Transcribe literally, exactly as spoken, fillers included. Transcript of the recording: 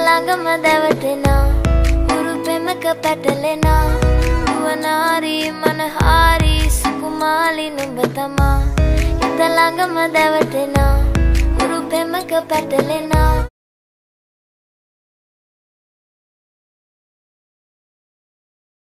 ළඟම දැවටෙනා උරු පෙමක පැටලෙනා වනාරි මනහාරි සුකුමාලි නුඹ තමා හිත ළඟම දැවටෙනා උරු පෙමක පැටලෙනා